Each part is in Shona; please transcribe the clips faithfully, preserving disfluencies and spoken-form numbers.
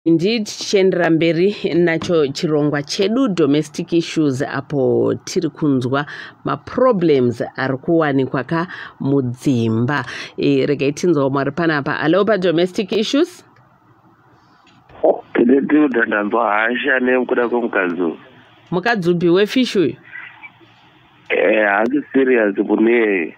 Indeed, tichiendera mberi nacho chirongwa chedu domestic issues apo tiri kunzwa maproblems ari kuwanikwa ka mudzimba. E, regai tinzwa mwari panapa. Alo pa domestic issues? Tinetu dandanzwa hasha nemkuda kwemukadzi. Mukadzi wefish uyu? Eh, hasi serious kune.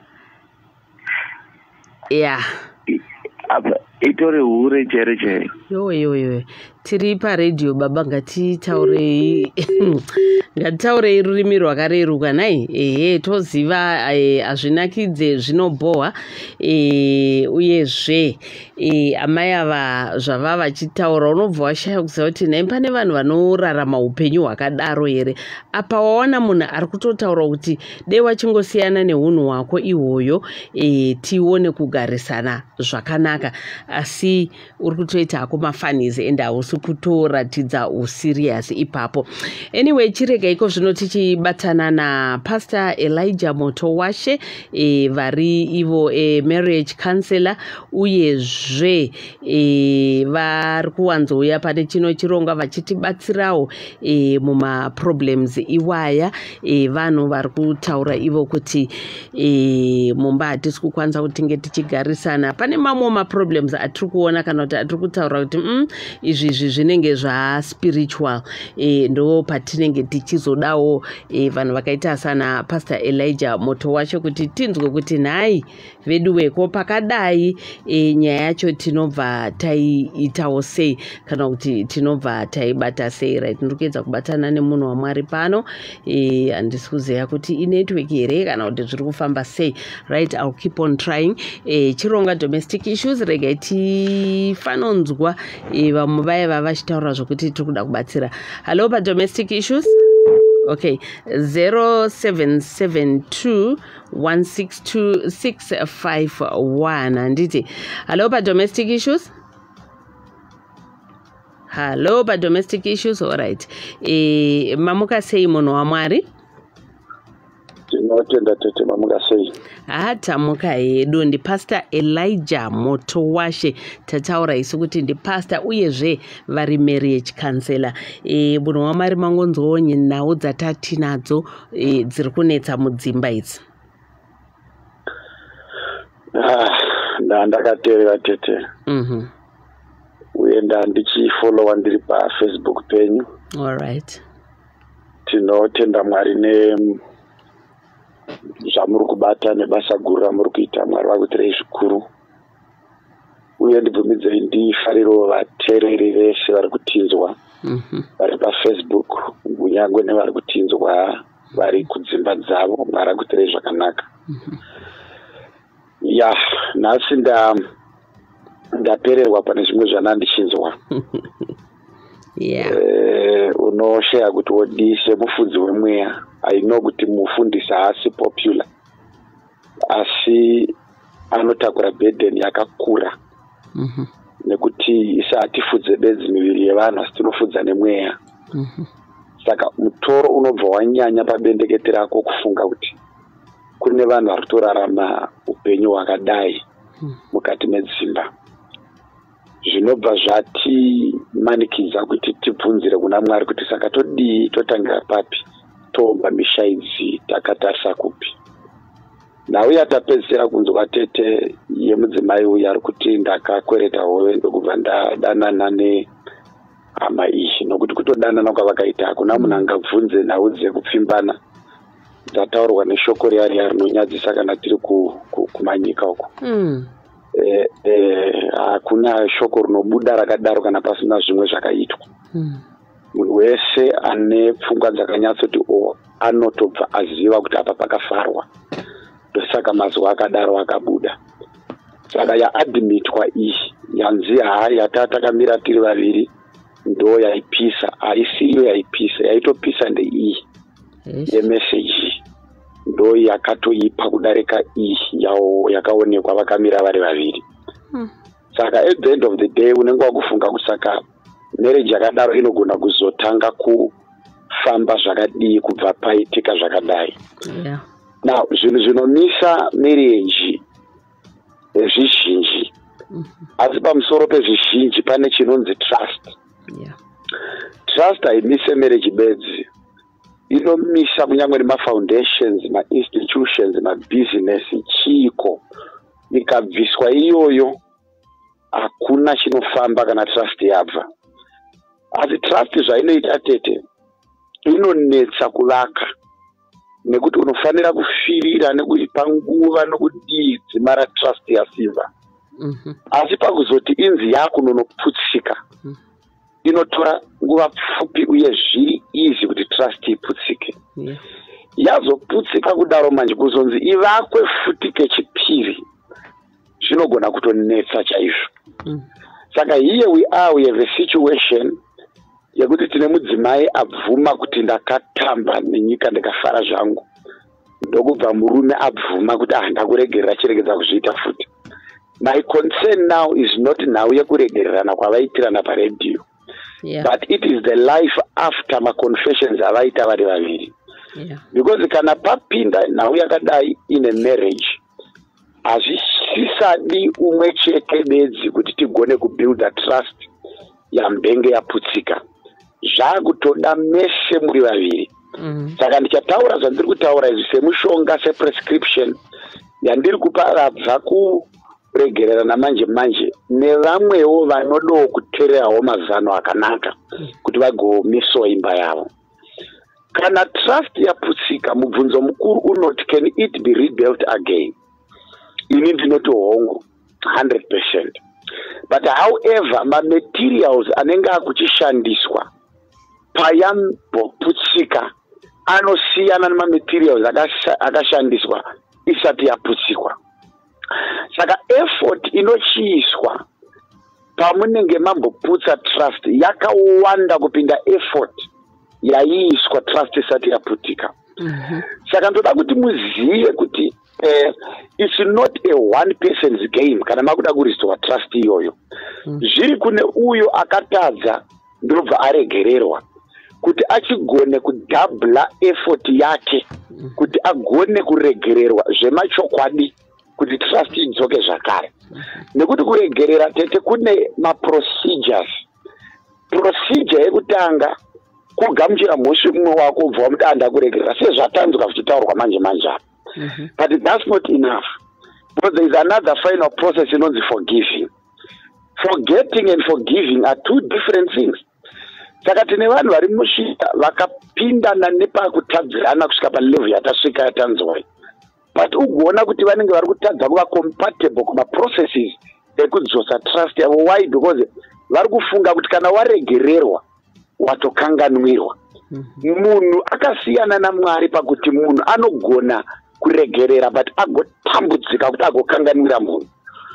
Yeah. Apa itori hure chere chere. Yo yo yo. Tiri pa radio baba ngatitaurei ngatitaurei rurimi rwakareruka nai. Ehe toziva azvinakidze zvinobohwa e uyezve e amai ava zvava vachitaura unobva washaya kuziva kuti nai pane vanhu vanorarama upenyu hwakadaro here. Apa waona munhu ari kutotaura kuti dei wachingosiyana neunhu hwako ihwoyo e tione kugarisana zvakanaka, asi uri kutoita hako mafanizi ende hausi kutoratidza userious ipapo. Anyway, chirega iko zvino tichibatana na Pastor Elijah Motowashe e vari ivo e marriage counselor uyezve e vari kuwanzouya pane chino chironga vachitibatsirawo e muma problems iwaya e vanhu vari kutaura ivo kuti e mumba hatisi kukwanisa kutinge tichigarisana. Pane mamwe ma problems atiri kuona kana kuti atiri kutaura kuti mm, izvi zvinenge zva spiritual e ndo patinenge tichizodawo e vanhu vakaita sana Pastor Elijah Motowashe kuti tinzwe kuti nhai vedu weko pakadai e nyaya yacho tinobva taiitawo sei kana kuti tinobva taibata sei. Right, ndikuedza kubatana nemunhu waMwari pano e handisi kuziva kuti inetwork here kana kuti zviri kufamba sei. Right, I'll keep on trying. E chironga domestic issues regai tifanonzwa e vamwe vaiva vachitaura zvokuti tiri kuda kubatsira. Hello pa domestic issues? Okay, zero seven seven two one six two six five one. Anditi. Hello pa domestic issues? Hello pa domestic issues? All right. E mamuka sei munhu waMwari? Tinotenda tete mamuka sei. Hata muka hedu ndi Pastor Elijah Motowashe. Tataura isu kuti ndi pastor uyezve vari marriage counselor. E munhu waMwari mangonzwawo nhau dzatinadzo e dziri kunetsa mudzimba idzi. Ah, ndandakateerera tete. Mhm. Uye ndichifollowa ndiri pa Facebook penyu. All right. Tinotenda Mwari ne zvamuri kubata nebasa guru ramuri kuita. Mwari vakuitirei zvikuru. Uye ndibvumidzei ndifariro vateereri vese vari kutinzwa vari paFacebook kunyange nevari kutinzwa vari kudzimba dzavo. Mwari akuitirei zvakanaka. Ya, nhasi nda ndapererwa pane zvimwe zvanandichinzwa. Yeah. Eh, unosheya kuti wodi semufudzi wemweya. I know kuti mufundisa haasi popular, asi anotakura burden yakakura. Mhm. Nekuti isa hatifudze bedzi miviri yevanhu asi tinofudza nemweya. Mhm. Saka mutoro unobva wanyanya pabendekete rako kufunga kuti kune vanhu vari kutorarama upenyu hwakadai mukati medzimba. Zvinobva zvatimanikidza kuti tibvunzire kuna Mwari kuti saka todii, totangira papi, toomba misha idzi takatarisa kupi. Nauya tapedzisira kunzwa tete yemudzimai uyu ari kuti ndakakwereta howe ndokubva ndadanana nehama iyi. Nokuti kutodanana kwavakaita hakuna munhu angabvunze nhau dzekupfimbana dzataurwa neshoko riya riya rinonyadzisa kana tiri kumanyika uko. Mm. Eh, eh, hakuna shoko rinobuda rakadaro kana pasina zvimwe zvakaitwa. Mm. Munhu wese ane pfungwa dzakanyatsoti o anotobva aziva kuti apa pakafarwa. Ndosaka mazuva akadaro akabuda. Saka yaadhimitwa iyi yanzi hai yatatakamira tiri vaviri ndo yaipisa. Haisiyo yaipisa, yaitopisa ndeiyi yemeseji ndo yakatoipa kudarika iyi yawo yakaonekwa vakamira vari vaviri. Hmm. Saka at the end of the day unenge wakufunga kusaka marriage yakadaro inogona kuzotanga kufamba zvakadii kubva paitika zvakadai. Yeah. Now zvinhu zvinomisa marriage zvizhinji asi pamusoro pezvizhinji pane chinonzi trust. Yeah. Trust haimisi marriage bedzi, inomisa kunyangwe nemafoundations, ma-institutions, ma-business, chiko. Ikabviswa iyoyo hakuna chinofamba kana trust yabva. Asi trust zvainoita tete inonetsa kuvaka, nekuti unofanira kufirira nekuipa nguva nokudii mara trust yasimba. Mm-hmm. Asi pakuzoti inzi yako nonoputsika, mm-hmm. inotora nguva pfupi uye zviri easy kuti trust iputsike. Yeah. Yazoputsika kudaro manje kuzonzi ivakwe futi kechipiri, zvinogona kutonetsa chaizvo. Mm. Saka here we are, we have a situation yekuti tine mudzimai abvuma kuti ndakatamba nenyika ndikafara zvangu, ndokubva murume abvuma kuti ah ndakuregerera chiregedza kuzviita futi. My concern now is not now yekuregererana kwavaitirana paredio, yeah. but it is the life after ma confessions avaita vari vaviri. Yeah. Because kana papinda now yakadai in a marriage, hazvisisadi umwe chete bedzi kuti tigone kubuild a trust yambenge yaputsika. Zvakutoda mese muri vaviri. Mm. Saka ndichataura zvandiri kutaura izvi semushonga, seprescription yandiri kupa rabva kuregererana manje manje nevamwewo vanodawo kuteererawo mazano akanaka kuti vagomisawo imba yavo. Kana trust yaputsika, mubvunzo mukuru unoti can it be rebuilt again? Ini ndinoti hongu one hundred percent. But however, ma materials anenge akuchishandiswa payamboputsika anosiyana nema materials akashandiswa isati yaputsikwa. Saka effort inochiiswa pamunenge mamboputsa trust yakawanda kupinda effort yaiiswa trust isati yaputika. Mm-hmm. Saka ndoda kuti muzive kuti eh, it's not a one person's game kana makuda kurestore trust iyoyo. Mm. Zviri kune uyo akatadza ndobva aregererwa kuti achigone kudabla effort yake, mm. kuti agone kuregererwa zvemachokwadi kuti trust idzoke zvakare. Mm. Nekuti kuregerera tete kune ma procedures. Procedure yekutanga kugamuchira mhosvi mumwe wako ubva muti andakuregerera sezvatanzwa zvichitaurwa manje manje. Mm-hmm. But that's not enough, because there is another final process inonzi forgiving. Forgetting and forgiving are two different things. Saka tine vanhu vari mushika vakapindana nepakutadzirana kusvika palevel yatasvika yatanzwa, but ugoona kuti vanenge vari kutadza kuva compatible kuma processes ekudzosa trust yavo. Why? Because vari kufunga kuti kana waregererwa watokanganwirwa. Mm-hmm. Munhu akasiyana naMwari pakuti munhu anogona kuregerera but agotambudzika kuti agokanganwira munhu.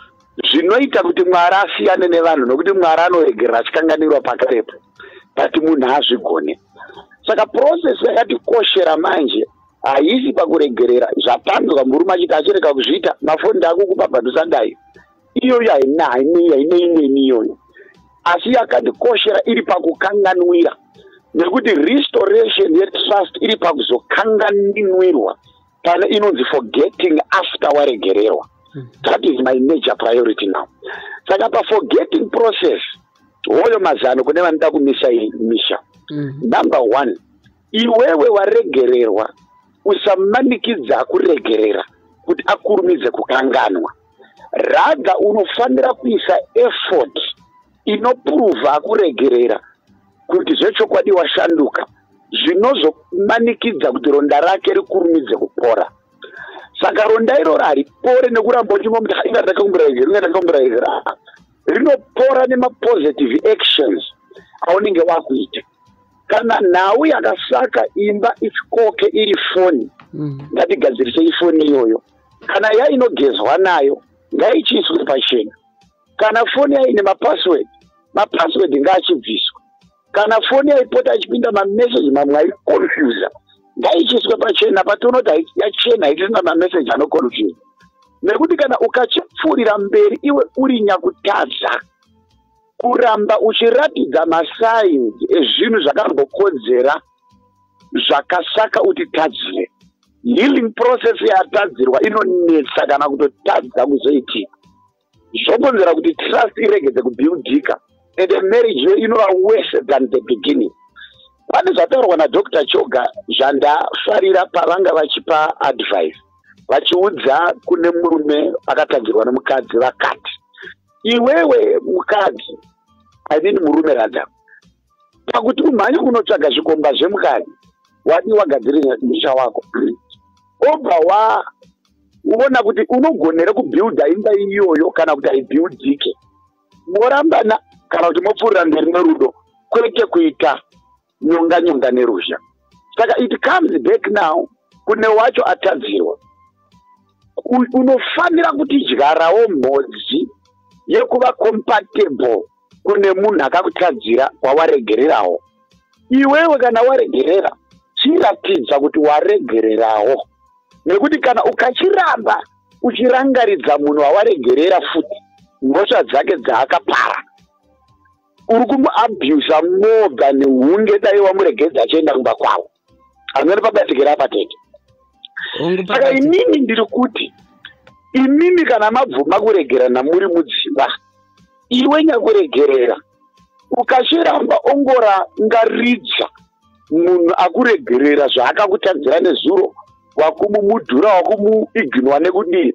Zvinoita kuti Mwari asiyane nevanhu nokuti Mwari anoregerera achikanganwirwa pakarepo, but munhu hazvigone. Saka process yakatikoshera manje haisi pakuregerera zvatanzwa murume achiti achirega kuzviita mafoni ako kupabhadusa dai iyoyo haina haina haina imweni iyoyo, asi yakatikoshera iri pakukanganwira, nekuti restoration yetrust iri pakuzokanganwirwa pane inonzi forgetting after waregererwa. Mm. That is my major priority now. Saka pa forgetting process hoyo mazano kune vanoda kumisa misha. Mm. Number one, iwewe waregererwa usamanikidza kuregerera kuti akurumidze kukanganwa. Rather unofanira kuisa effort inoprova akuregerera kuti zvechokwadi washanduka, zvinozomanikidza kuti ronda rake rikurumidze kupora. Saka ronda iroro haripore nekuramba uchingomti inga ndakakumburegera inga ndakakumburegera, rinopora nemapositive actions aunenge wakuita. Kana nhau yakasaka imba ichikoke iri foni, mm. ngatigadzirise ifoni iyoyo. Kana yainogezwa nayo ngaichiiswe pachena. Kana foni yaine mapassword, mapassword ngaachibviswa. Kana foni yaipota achipinda mamessage mamwe aiconfusa, ngaichiswe pachena patonoti yachena haisina mamessage anoconfusa. Nekuti kana ukachipfuurira mberi iwe uri nyakutadza kuramba uchiratidza masigns ezvinhu zvakambokodzera zvakasaka utitadzire, healing process yatadzirwa inonetsa kana kutotadza kuzoitika. zvokonzera kuti trust iregedze kubuildika and a marriage inova worse than the beginning. Pane zvataurwa naDr Choga zvandafarira pavanga vachipa advice vachiudza kune murume akatadzirwa nemukadzi vakati, iwewe mukadzi, I mean murume radha, pakuti umhanye kunotsvaga zvikomba zvemukadzi wadi wagadzirira musha wako obva waona kuti unogonera kubuilda imba iyoyo kana kuti haibuildike, morambana kana kuti mopfuurira mberi nerudo kwete kuita nyonga nyonga neruzha. Saka it comes back now kune wacho atadzirwa, unofanira kutidyarawo mhodzi yekuva compatible kune munhu akakutadzira wawaregererawo. Iwewe kana waregerera chiratidza kuti waregererawo, nekuti kana ukachiramba uchirangaridza munhu wawaregerera futi mhosva dzake dzaakapara, uri kumuabhusa more than hunge dai wamuregedza achienda kumba kwawo. Amene pabatikira patete. Saka inini ndiri kuti imimi kana mabvuma kuregerana muri mudzimba, iwe nyakuregerera ukachiramba ongora ngaridza munhu akuregerera zvaakakutadzira nezuro, wakumumudhura, wakumuiginwa nekudii,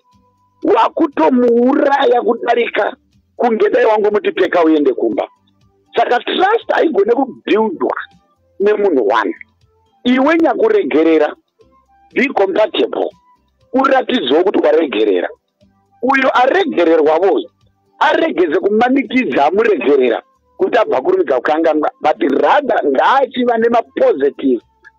wakutomuuraya kudarika kunge dai wangomuti peka uende kumba. Saka trust haigone kubuildwa nemunhu one. Iwe nyakuregerera, be compatible, uratidzewo kuti waregerera. Uyo aregererwavoyo aregeze kumanikidza amuregerera kuti abva kurumidza kukanganwa, but rather ngaachiva nemapositive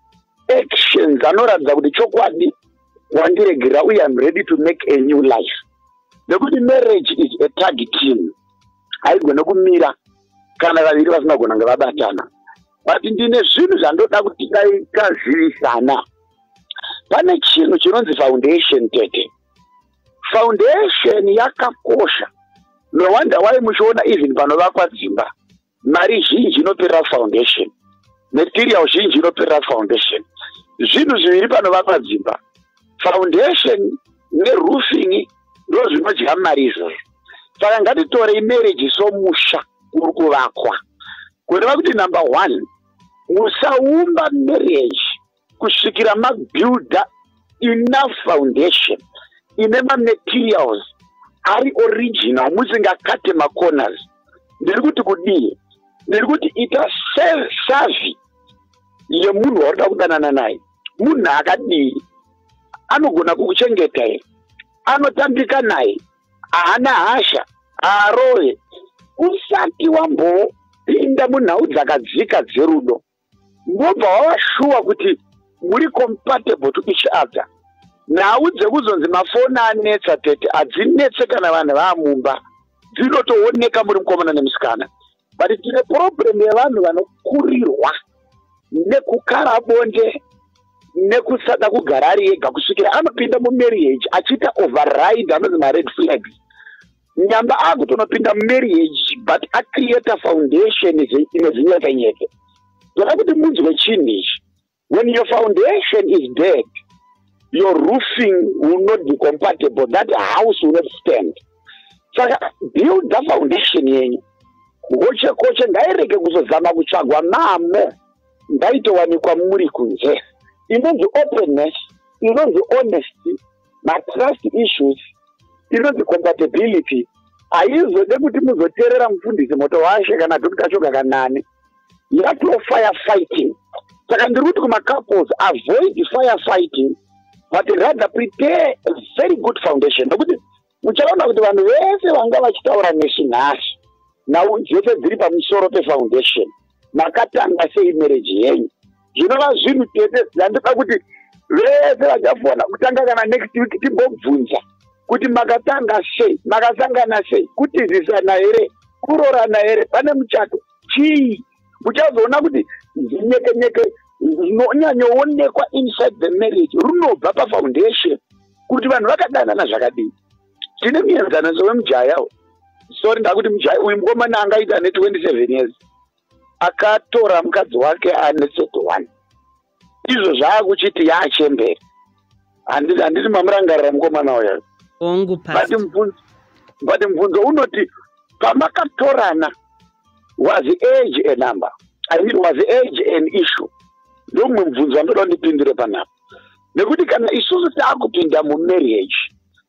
actions anoratidza kuti chokwadi wandiregerera uye I'm ready to make a new life. Nekuti marriage is a tag team, haigone kumira kana vaviri vasingagona kunge vabatana. But ndine zvinhu zvandoda kuti dai tazivisana. Pane chinhu chinonzi foundation tete. Foundation yakakosha. No wonder why muchiona even panovakwa dzimba mari zhinji inoperera foundation, material zhinji inoperera foundation. Zvinhu zviviri panovakwa dzimba, foundation neroofing ndo zvinodya mari izvozvo. Saka ngatitore marriage somusha uri kuvakwa. Kureva kuti number one, musaumba marriage kusvikira mabuilda enough foundation ine materials ari original, musingakate macorners. Ndiri kuti kudii? Ndiri kuti ita savvy yemunhu wauri kudanana naye. Munhu akadii? Anogona kukuchengeta here? Anotambika naye? Haana hasha? Haarove? Usati wambopinda munhau dzakadzika dzerudo, ngobva wawashuwa kuti muri compatible to each other. Nhau dzekuzonzi mafoni anetsa tete hadzinetse kana vanhu vaamumba, dzinotooneka muri mukomana nemusikana. But tine problem yevanhu vanokurirwa nekukara bonde nekusada kugara ari ega kusvikira anopinda mumarriage achiita override anonzi mared flags. Nyamba akutonopinda mumarriage but acreate foundation inezinyekanyeke. Toda kuti munzwe chinhu ichi. When your foundation is dead, your roofing will not be compatible. That house will not stand. Saka build the foundation yenyu. Koche koche ngairege kuzozama kutsvagwa mamo ngaitowanikwa muri kunze. Inonzi openness, inonzi honesty, ma-trust issues, inonzi compatibility. Haizode kuti muzoteerera mufundisi Motowashe kana Doctor Choga kanani. You have to fire fighting. Saka ndiri kuti kuma-couples avoid fire fighting, but rather prepare a very good foundation. Nokuti muchaona kuti vanhu vese vanga vachitaura neshinhasi nhau dzese dziri pamusoro pefoundation, makatanga sei marriage yenyu. Zvinova zvinhu tete zvandoda kuti vese vachafona kutanga kana next week timbobvunza kuti makatanga sei, makasangana sei, kutizisana here, kurorana here, pane muchato chii. Muchazoona kuti zinyekenyeke zinonyanyoonekwa inside the marriage runobva pafoundation kuti vanhu vakadanana zvakadii. Tine muenzaniso wemujaya, sorry ndakuti mujaya uyu mukomana angaita ane twenty-seven years akatora mukadzi wake ane thirty-one. Izvo zvaakuchiti yaachemberi. Handiti handiti mamurangarira mukomana uyo. Ongu Pasture. but mvunzo unoti pamakatorana, was the age a number? I mean, was the age an issue? Ndomwe mvunzo andoda ndipindire panapo. Nekuti kana isusu taakupinda mu marriage,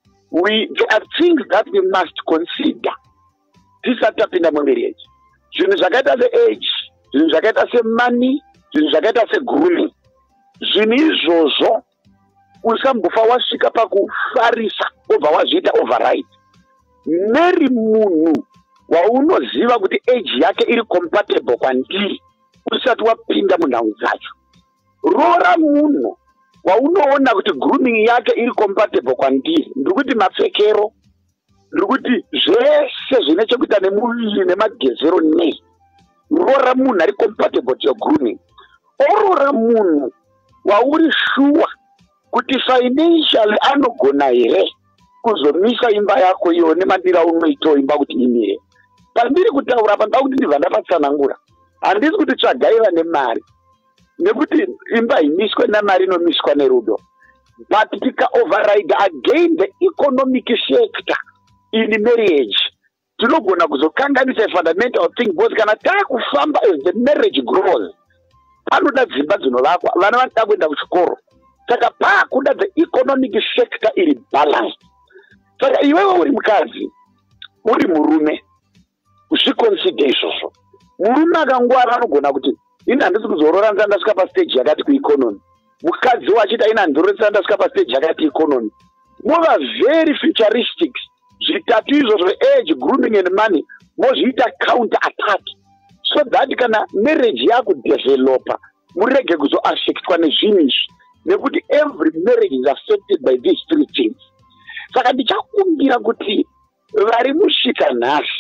we there are things that we must consider. Tisati tapinda mu marriage. Zvinhu zvakaita se age, zvinhu zvakaita se money, zvinhu zvakaita se grooming. Zvinhu izvozvo usambofa wasvika pakufarisa obva wazviita override. Mary munhu waunoziva kuti age yake iri compatible kwandiri usati wapinda munhau dzacho. Rora munhu waunoona kuti grooming yake iri compatible kwandiri, ndikuti mapfekero, ndikuti zvese zvine chekuita nemuviri nemagezero nei. Rora munhu ari compatible to your grooming. Orora munhu wauri shuwa kuti financially anogona here kuzomisa imba yako iyo nemadira unoita imba kuti imire. Pandiri kutaura panda kuti ndibva ndapatsanangura. Handisi kuti tsvagaiva nemari. Nekuti imba imiswe namari inomiswa nerudo. But tika override again the economic sector in marriage. Tinogona kuzokanganisa fundamental thing because kana taakufamba as the marriage grows. Panoda dzimba dzinovakwa, vana vanoda kuenda kuchikoro. Saka paakuda the economic sector iri balanced. Saka iwewe uri mukadzi, uri murume, zviconsider izvozvo. Murume akangwara anogona kuti ini handisi kuzorora ndasvika pastage yakati kueconomy. Mukadzi wachita ini handororesa ndasvika pastage yakati economy. Mova very futuristic. Zvitatu izvozvo age, grooming and money mozviita counter attack. So that kana marriage yakudevelopa murege kuzoaffectwa nezvinhu izvi. Nekuti every marriage is affected by these three things. Saka ndichakumbira kuti vari musvika nhasi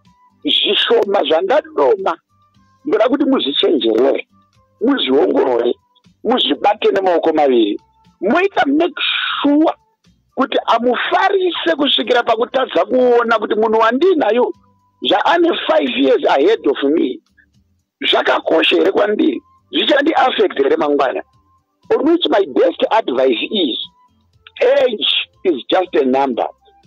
zvishoma zvandadoma ndoda kuti muzvichenjerere, muzviongorore, muzvibate nemaoko maviri. Moita make sure kuti amufarise kusvikira pakutadza kuona kuti munhu wandinayo zvaane five years ahead of me zvakakosha here kwandiri, zvichandi affect here mangwana. On which my best advice is, age is just a number,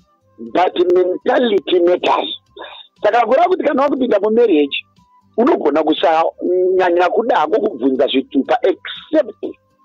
but mentality matters. Saka kura kuti kana wakupinda mu marriage unogona kusanyanya kudako kubvunza zvitupa except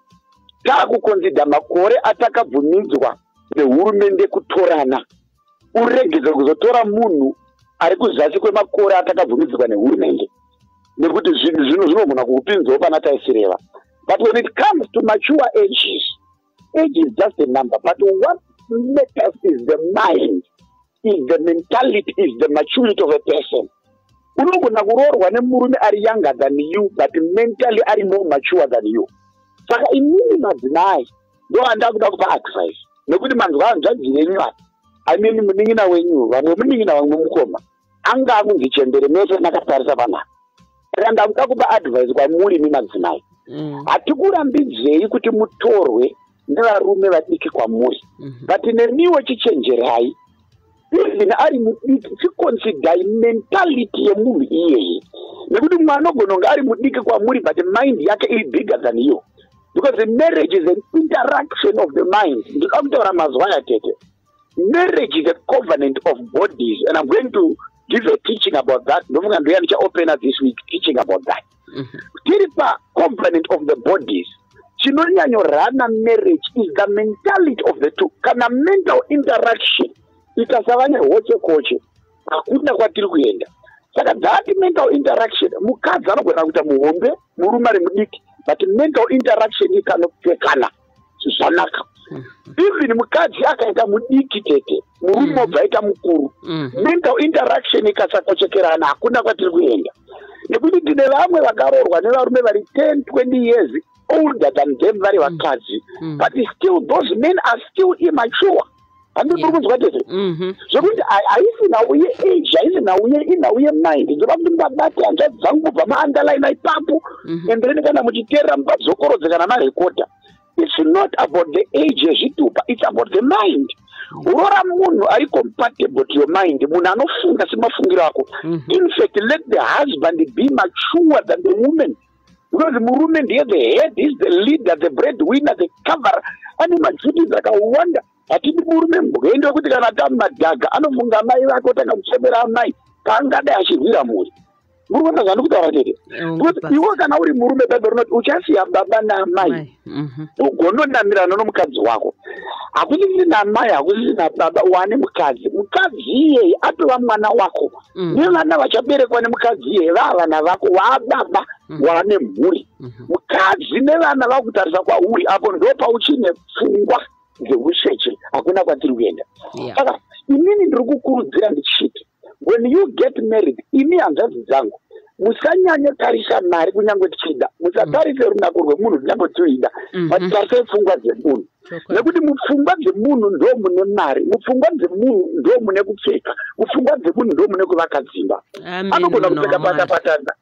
taakukonzida makore atakabvumidzwa nehurumende kutorana. Uregeze kuzotora munhu ari kuzasi kwemakore atakabvumidzwa nehurumende, nekuti zvinhu zvino zvinogona kukupinzawo pana taisireva. But when it comes to mature ages, age is just a number. But what matters is the mind, is the mentality, is the maturity of a person. Unogona kurorwa nemurume ari younger than you, but mentally ari more mature than you. Saka inini madzimai ndo andakuda kupa advice. Nekuti manzwa hanzvadzi yenyu apa, I mean munin'ina wenyu, vamwe munin'ina vamwe mukoma, anga akunzi chembere mese nakatarisa panapa. Saka ndakuda kupa advice kwamuri imi madzimai. Hatikurambidzei kuti mutorwe nevarume vadiki kwamuri, but nemiwo chichenjerai. Even ari mudiki chiconsidai mentality yemunhu iyeye, nekuti mwana anogona kunge ari mudiki kwamuri but mind yake iri bigger than you, because the marriage is an interaction of the mind. Ndikakutaura mazuva aya tete, marriage is a covenant of bodies, and I'm going to give a teaching about that. Ndofunga ndoya ndichaopena this week teaching about that. Tiri pa covenant of the bodies, chinonyanyorana marriage is the mentality of the two. Kana mental interaction ikasava nehoche koche hakuna kwatiri kuenda. Saka that mental interaction, mukadzi anogona kuita muhombe, murume ari mudiki, but mental interaction ikanopfekana zvakanaka. Even mukadzi akaita mudiki tete, murume obva aita mukuru, mental interaction ikasakochekerana hakuna kwatiri kuenda. Nekuti tine vamwe vakarorwa nevarume vari ten twenty years older than them vari vakadzi, but still those men are still immature. Handiri kuzwa tete zvokuti haisi nauye age, haisi nauye inauye mind. Ndoda kuti ndabate hanzvadzi dzangu kubva maunderline ipapo, and then kana muchiteerera mubvadzokorodzekana marekota. It's not about the age yezvitupa, it's about the mind. Rora munhu ari compatible to your mind, munhu anofunga semafungiro ako. In fact, let the husband be mature than the woman, because murume ndiye the head, is the leader, the breadwinner, the cover, ane maduties akawanda. Hatidi murume mugendo kuti kana tamadhaga anofunga mai vake otanga kuchemera amai kaangadai achirwira mhuri. Muri kuona zvandiri kutaura tete? Iwe kana uri murume Bhaibheri rinoti uchasiya baba naamai ugononamirana nomukadzi wako. Hakusisiri namai, hakusisiri nababa, wane mukadzi. Mukadzi iyeye atova mwana wako. Nevana vachaberekwa nemukadzi iyeye vava vana vako, waababa wane mhuri. Mukadzi nevana vakutarisa kwauri apo ndo pauchine pfungwa dzeucheche. Hakuna kwatiri kuenda. Saka inini ndiri kukurudzira ndichiti when you get married, imi hanzvadzi dzangu, musanyanya tarisa mari kunyange tichida, musatarise runako rwemunhu kunyange toida, matarise pfungwa dzemunhu. Nekuti mupfungwa dzemunhu ndo mune mari, mupfungwa dzemunhu ndo mune kupfeka, mupfungwa dzemunhu ndo mune kuvaka dzimba. Anogona kupfeka pata patana.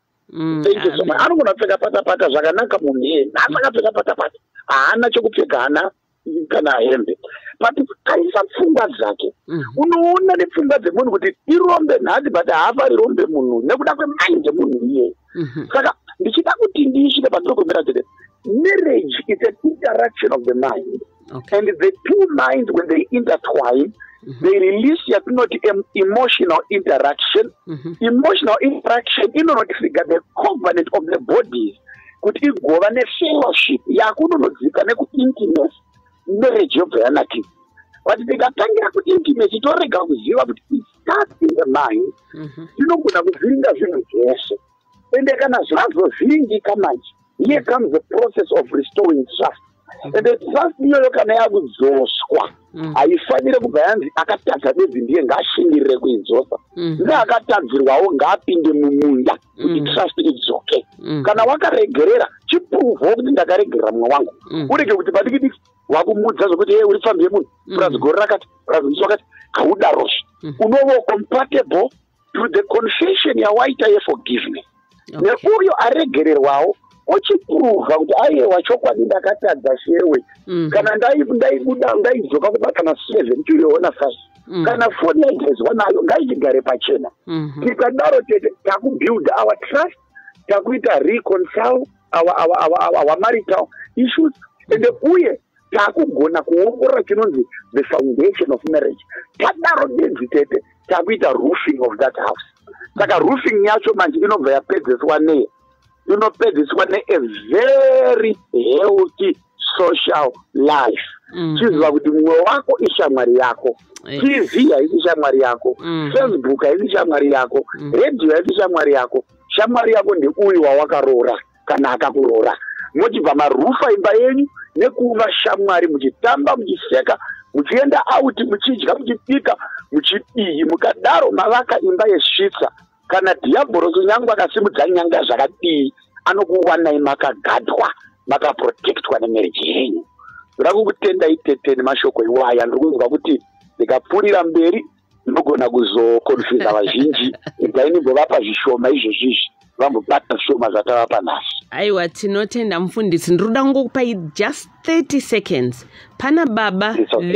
Anogona kupfeka pata pata zvakanaka munhu yeye, asi akapfeka pata pata haana chokupfeka, hana kana hembe. But tarisa pfungwa dzake. Unoona nepfungwa dzemunhu kuti irombe nhasi but haafa rirombe munhu nekuda kwemai dzemunhu iye. Saka ndichida kuti ndiishire pandinokombera tete, marriage is an interaction of the mind. Okay. And the two minds, when they intertwine, mm-hmm. they release not emotional interaction. Mm-hmm. Emotional interaction is not the covenant of the bodies. Kuti igova nefellowship yakunonodzika nekuintimacy. Marriage yobveyanaki. But tikatangira kuintimacy torega kuziva kuti it starts in the mind. Tinogona kuvhiringa zvinhu zvese. Ende kana zvazovhiringika manje, here comes the process of restoring trust. And the trust iyoyo kana yakudzoswa haifanire kubva yanzi akatadza bedzi ndiye ngaashingirire kuidzosa. Neakatadzirwawo ngaapinde mumunda kuti trust idzoke. Kana wakaregerera chipruvho kuti ndakaregerera mumwe wangu. Urege kuti padikidiki wakumudza zvokuti yeye uri pfambi yemunhu purazi gore rakati purazi musi wakati haudarozve. Unovo compatible to the confession yawaita yeforgiveness. Neuyo aregererwawo ochipruvha kuti aiwa chokwadi ndakatadza shewe. Kana ndaibuda ndaidzoka kubata na seven tiliona fast. Kana foni yaigezwa nayo ngaichigare pachena. Tikadaro tete takubuild our trust, takuita reconcile our, our, our, our marital issues, and uye takugona kuongorora chinonzi the foundation of marriage. Tadaro bedzi tete takuita roofing of that house. Saka roofing yacho manje inobva yapedzeswa nei? Inopedzeswa ne a very healthy social life. Chiziva kuti mwoyo wako ishamwari yako, T V haisi shamwari yako, Facebook haisi shamwari yako, radio haisi shamwari yako. Shamwari yako ndeuyu wawakaroora kana akakuroora. Mochibva marufa imba yenyu nekuva shamwari, muchitamba, muchiseka, muchienda out, muchidya, muchipika, muchidii, mukadaro mavaka imba yesvitsa. Kana dhiabhorosi nyangu akasimudza nyanga zvakadii, anokuwanai makagadwa, makaprotectwa nemarriage yenyu. Ndoda kukutenda itete nemashoko iwaya. Ndiri kunzwa kuti ndikapfuurira mberi ndinogona kuzokonfyuza vazhinji. Ndainibovapa zvishoma izvozvizvi vambobata zvishoma zvatavapa nhasi. Aiwa, tinotenda mufundisi. Ndinoda kungokupai just thirty seconds. Pana baba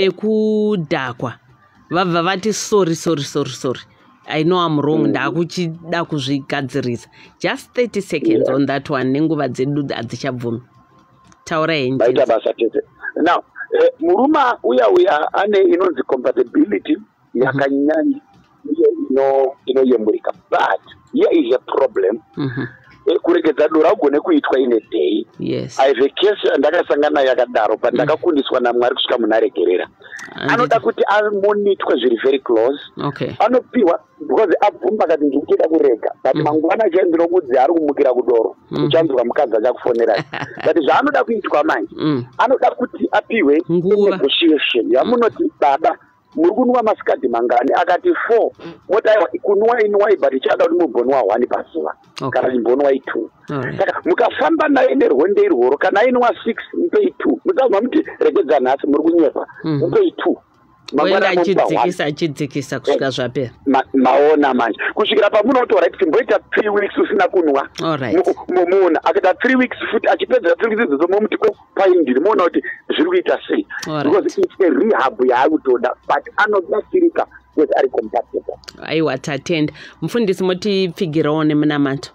vekudhakwa vabva vati sorry sorry sorry sorry, I know I'm wrong, ndakuchida kuzvigadzirisa. Just thirty seconds yeah. on that one. Nenguva dzedu hadzichabvumi. Taura henyu. Baita basa tete. Now, eh, muruma uya uya ane inonzi compatibility yakanyanya ino inoyemurika. But here is a problem. Mm-hmm. E, kuregedza dora ugone kuitwa in a day. Yes. I have a case ndakasangana yakadaro but ndakakundiswa naMwari kusvika munhu aregerera. Anoda kuti amonitwe zviri very close. Okay. Anopiwa because abvumba kati ndikuchida kurega. But mangwana chaizvo ndinokudzi ari kumukira kudoro. Uchanzwa mukadzi achakufonera. But zvaanoda kuitwa manje. Anoda kuti apiwe negotiation. Yamunoti baba muri kunwa masikati mangani akati four motaiwa kunwa inwai but ichada kuti mubonwa one pazuva kana imbonwa two. Saka mukafamba naye nerwende irworo kana inwa six mupei two. Mutabva muti regedza nhasi muri kunyepa mupei two. Wenda achidzikisa achidzikisa kusvika zvapera. Maona manje kusvikira pamunotora kuti mboita three weeks usina kunwa. Mumuna akaita three weeks futi achipedza three weeks zomuti ko paindiri muona kuti zviri kuita sei. Because it's a rehab yaakutoda but anobatsirika kuti ari compatible. Aiwa, tatenda. Mufundisi moti pfigirawo nemunamato.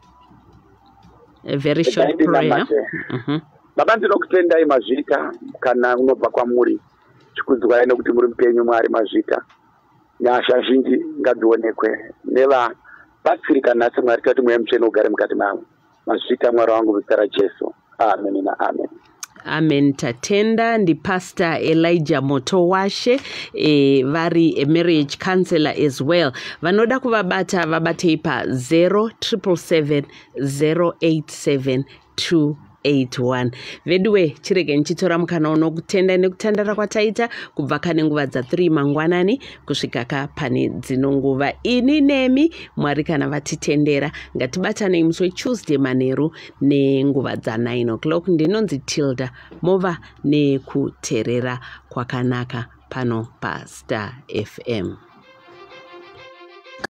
A very short prayer. Baba ndinokutendai mazvika kana unobva kwamuri. chikudzwai nekuti muri mupenyu Mwari mazvita. Nyasha zhinji ngadzionekwe nevabatsirika nhasi Mwari kuti mweya mutsvene ugare mukati mavo. Mazvita Mwari wangu muzita raJesu. Amen na amen. Amen. Tatenda ndi Pastor Elijah Motowashe, e, vari a marriage counselor as well. Vanoda kuvabata vabatei pa zero triple seven zero eight seven two eight one. Veduwe chirege nchitora mukana uno kutenda nekutandara kwataita kubva kane nguva dza three mangwanani kusvika ka pane dzino nguva ini nemi Mwari kana vatitendera. Ngatibatane musi weTuesday manheru nenguva dza nine o'clock. Ndinonzi Tilder mova nekuterera kwakanaka pano pa Star F M.